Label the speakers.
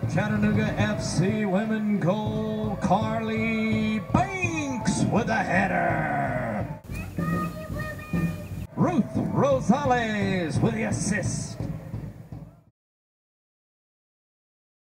Speaker 1: Chattanooga FC Women goal, Carlie Banks with a header. Ruth Rosales with the assist.